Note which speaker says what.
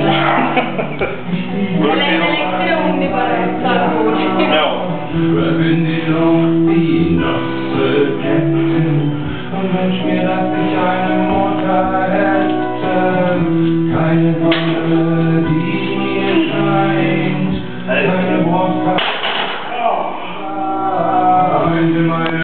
Speaker 1: L'elezione di Paracadute.
Speaker 2: No.
Speaker 3: Wenn die Luft die Nasse ketten und wünsch mir, dass ich eine Mutter hätte, keine Sonne, die mir scheint, keine Brust.